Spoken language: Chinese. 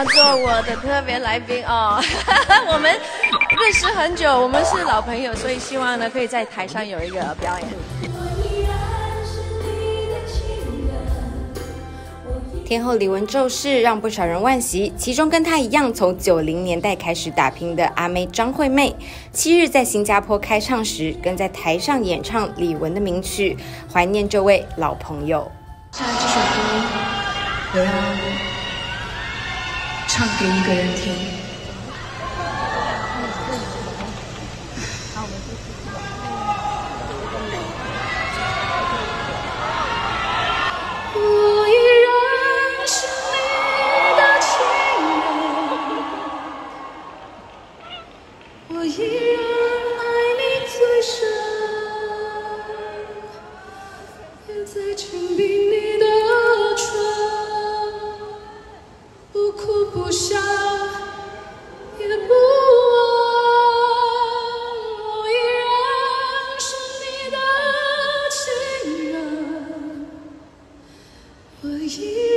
要做我的特别来宾哦。我们认识很久，我们是老朋友，所以希望呢可以在台上有一个表演。 天后李玟骤逝，让不少人惋惜。其中跟她一样从90年代开始打拼的阿妹张惠妹，7日在新加坡开唱时，跟在台上演唱李玟的名曲，怀念这位老朋友。 现在这首歌，我要唱给一个人听。我依然爱你最深，也在紧闭你的唇，不哭不笑也不问，我依然是你的情人，我依然